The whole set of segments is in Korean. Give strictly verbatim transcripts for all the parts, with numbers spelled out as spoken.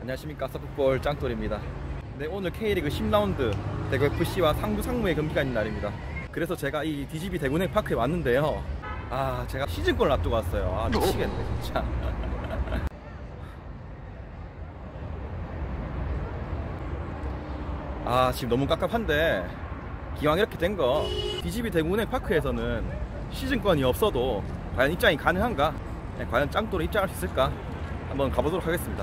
안녕하십니까, 서풋볼 짱돌입니다. 네, 오늘 K리그 십 라운드 대구 에프씨와 상주 상무의 경기가 있는 날입니다. 그래서 제가 이 디지비 대구은행 파크에 왔는데요, 아 제가 시즌권을 앞두고 왔어요. 아 미치겠네 진짜. 아 지금 너무 깝깝한데, 기왕 이렇게 된 거 디지비 대구은행 파크에서는 시즌권이 없어도 과연 입장이 가능한가, 네, 과연 짱돌이 입장할 수 있을까, 한번 가보도록 하겠습니다.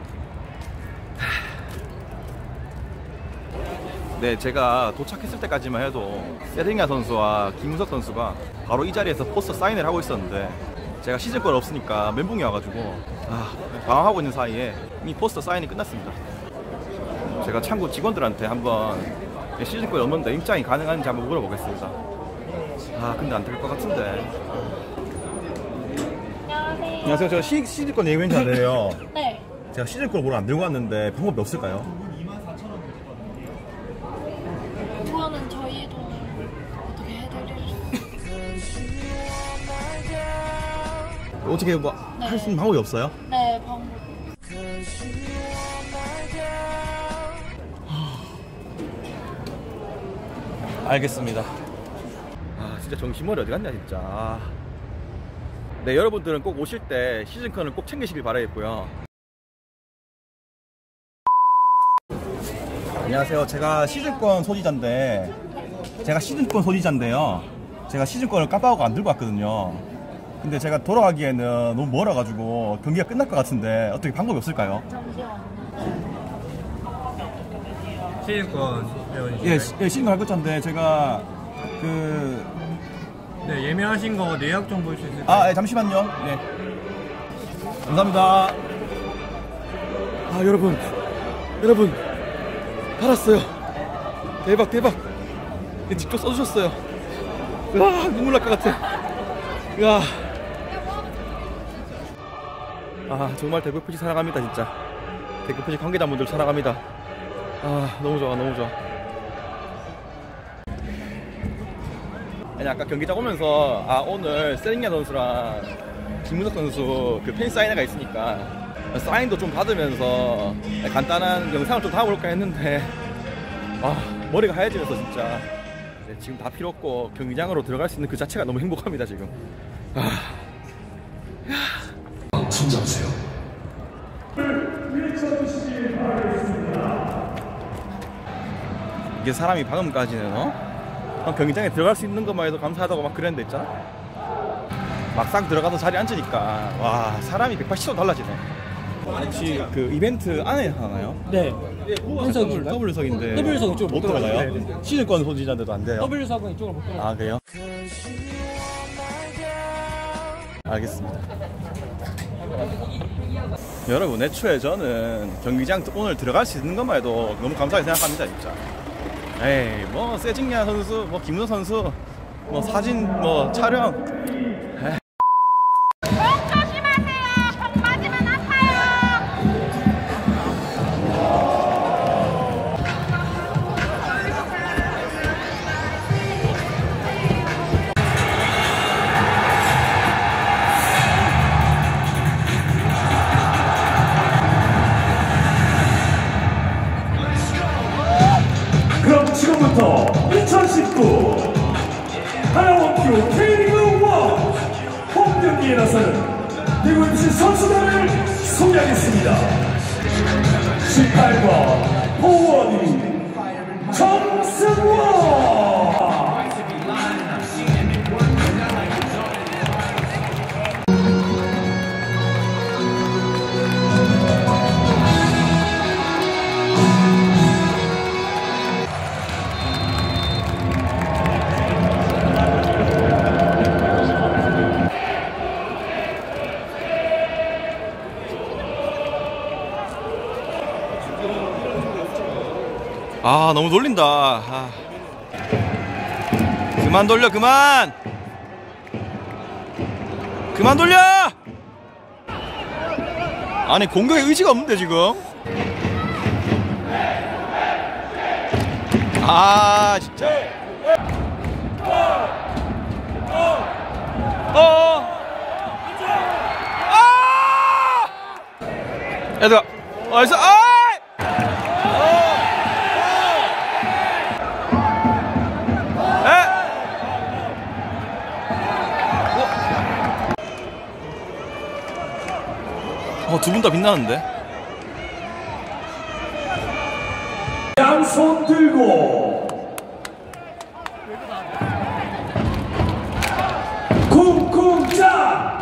네, 제가 도착했을 때까지만 해도 세링야 선수와 김우석 선수가 바로 이 자리에서 포스터 사인을 하고 있었는데, 제가 시즌권 없으니까 멘붕이 와가지고 아, 방황하고 있는 사이에 이미 포스터 사인이 끝났습니다. 제가 창구 직원들한테 한번 시즌권이 없는데 입장이 가능한지 한번 물어보겠습니다. 아 근데 안 될 것 같은데. 안녕하세요. 안녕하세요. 제가 시, 시즌권 예매자인데요. 네. 제가 시즌권을 뭘 안 들고 왔는데 방법이 없을까요? 그거는 저희도 어떻게 해드릴 어떻게 뭐 할 수 있는 방법이 없어요? 네, 방법. 알겠습니다. 아 진짜 정신머리 어디 갔냐 진짜. 네, 여러분들은 꼭 오실 때 시즌권을 꼭 챙기시길 바라겠고요. 안녕하세요. 제가 시즌권 소지자인데 제가 시즌권 소지자인데요 제가 시즌권을 깜빡하고 안 들고 왔거든요. 근데 제가 돌아가기에는 너무 멀어가지고 경기가 끝날 것 같은데 어떻게 방법이 없을까요? 잠시만요. 시즌권 회원이신가요? 예, 시, 예 시즌권 할 것인데 제가 그... 네, 예매하신 거 내역 좀 볼 수 있을까요? 아, 예, 잠시만요. 네. 감사합니다. 아, 여러분. 여러분. 팔았어요. 대박, 대박. 직접 써주셨어요. 으아, 눈물 날 것 같아. 으아. 아, 정말 대구 에프씨 사랑합니다, 진짜. 대구 에프씨 관계자분들 사랑합니다. 아, 너무 좋아, 너무 좋아. 아니, 아까 경기장 오면서 아 오늘 세링야 선수랑 김우석 선수 그 팬 사인회가 있으니까 사인도 좀 받으면서 간단한 영상을 좀 담아볼까 했는데, 아 머리가 하얘지면서 진짜 네, 지금 다 필요 없고 경기장으로 들어갈 수 있는 그 자체가 너무 행복합니다 지금. 아. 진정하세요. 이게 사람이 방금까지는 어? 경기장에 들어갈 수 있는 것만 해도 감사하다고 막 그랬는데 있잖아, 막상 들어가서 자리에 앉으니까 와 사람이 백팔십 도 달라지네. 혹시 그 이벤트 안에 하나요? 네. N석인가요? W석인데 W석 이쪽으로 못 들어가요? 네, 네. 시즌권 소지자인데도 안 돼요? W석은 이쪽으로 못 들어가요. 아 그래요? 알겠습니다. 여러분, 애초에 저는 경기장 오늘 들어갈 수 있는 것만 해도 너무 감사하게 생각합니다 진짜. 에이 뭐 세징야 선수, 뭐 김우석 선수, 뭐 사진 뭐 촬영, 에이. 목 조심하세요. 목 맞으면 아파요. 그럼 지금부터 이천십구 하나원큐 K리그 일 홈경기에 나서는 대구 에프씨 선수단을 소개하겠습니다. 십팔 번 포워드 정승원. 아 너무 돌린다. 아. 그만 돌려, 그만 그만 돌려. 아니 공격에 의지가 없는데 지금. 아 진짜. 어. 아! 얘들아. 나이스. 아이! 에? 어, 두 분 다 빛나는데? 양손 들고 쿵쿵짜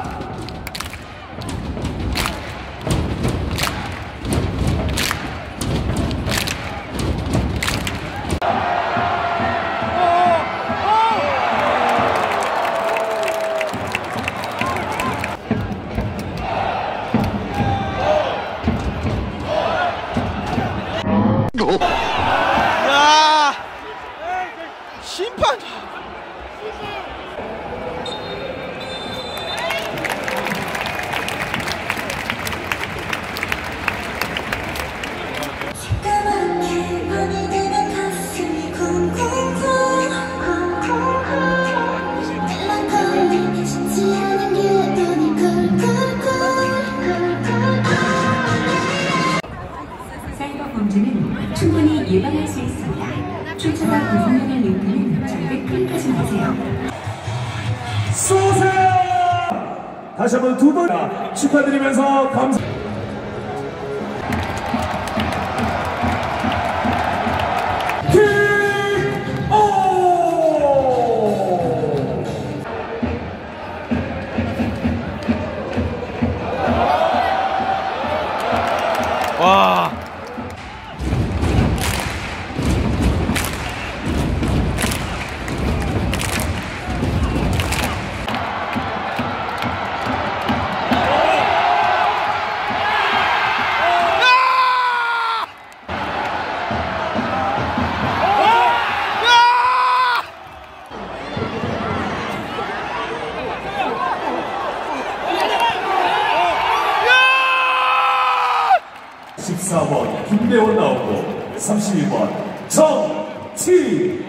야! 심판. 까맣게 밤이 되면 가슴이 쿵쿵쿵 멜랑콜리 쉽지 않은 게 눈이 쿨쿨쿨 사이버 범죄는 충분히 예방할 수 있습니다. 출처가 불분명한 링크는 절대 클릭하지 마세요. 쏘세요. 다시 한번 두 번 축하드리면서 감사. 와. 십사 번 김대원 나오고 삼십이 번 정치인.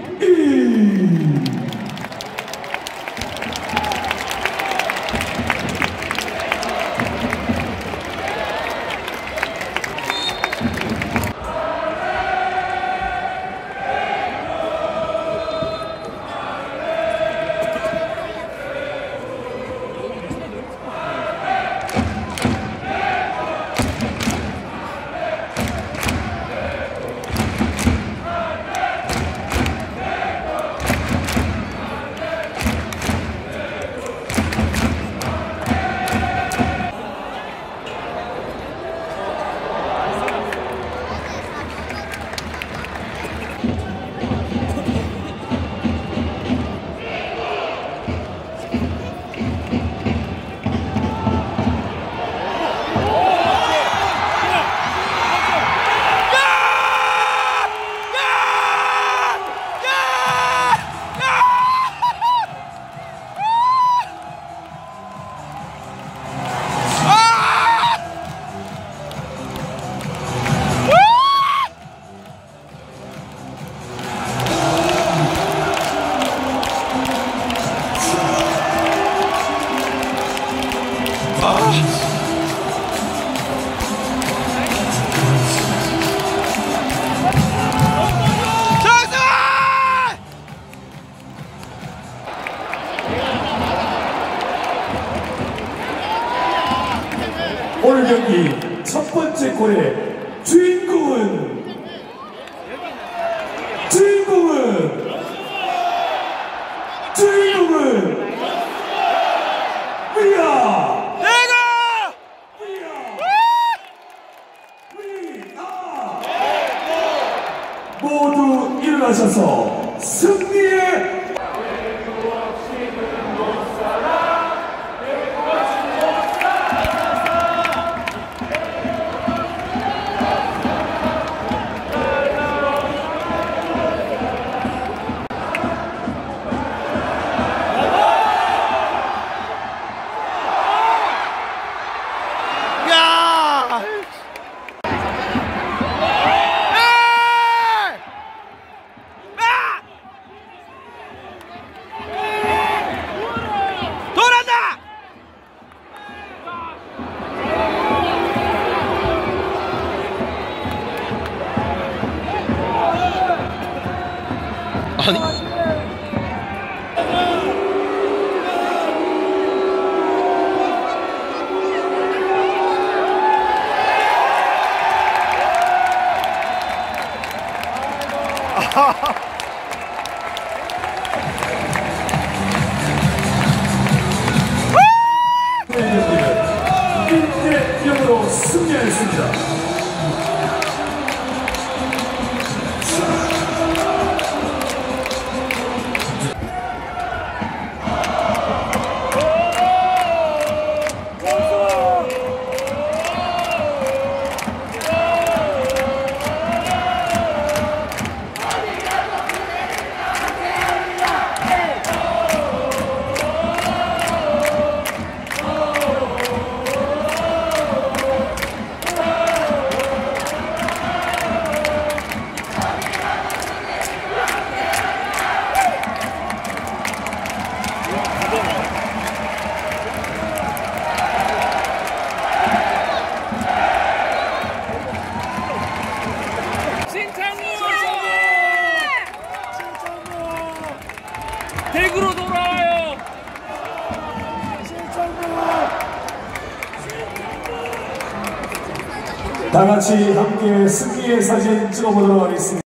오늘 경기 첫 번째 골의 주인공은 주인공은 주인공은 우리야. 내가! 우리야. 모두 일어나셔서 승리의 일 대 영으로 승리하였습니다. 댁으로 돌아와요. 다 같이 함께 승리의 사진 찍어보도록 하겠습니다.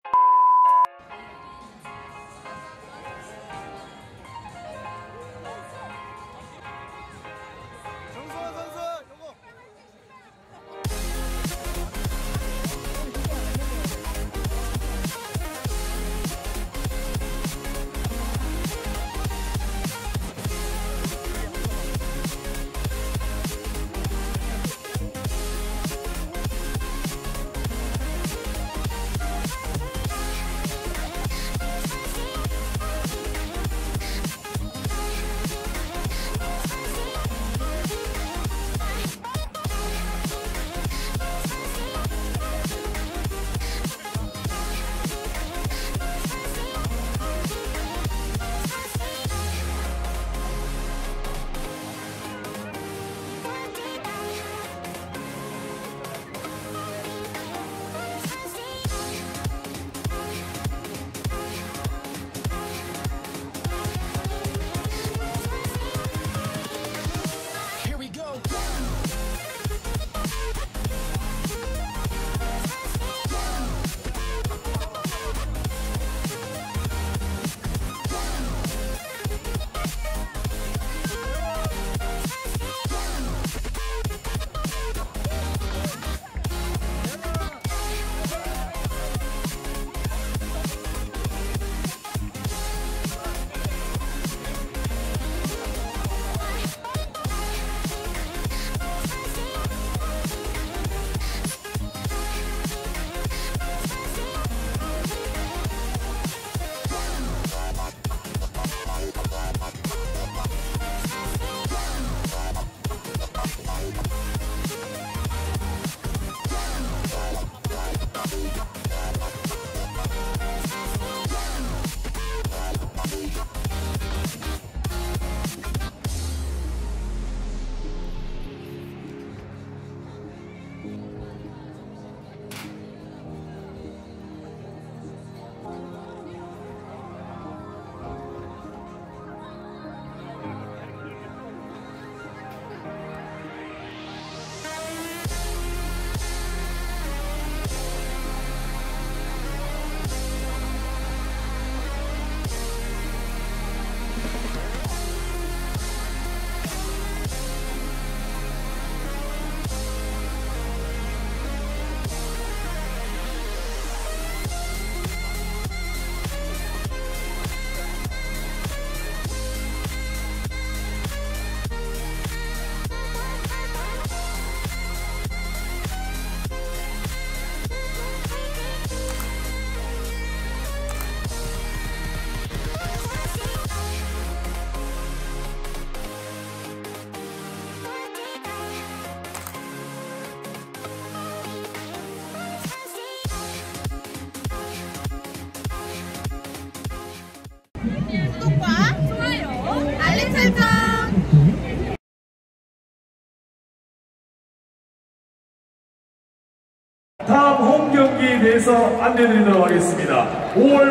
다음 홈 경기에 대해서 안내드리도록 하겠습니다. 오월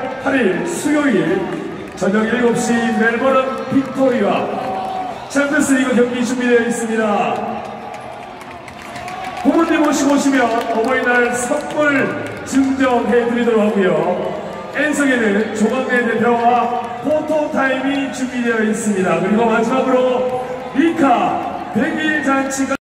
팔일 수요일 저녁 일곱 시 멜버른 빅토리아 챔피언스리그 경기 준비되어 있습니다. 부모님 모시고 오시면 어버이날 선물 증정해드리도록 하고요. N석에는 조광래 대표와 포토타임이 준비되어 있습니다. 그리고 마지막으로 리카 백 일 잔치가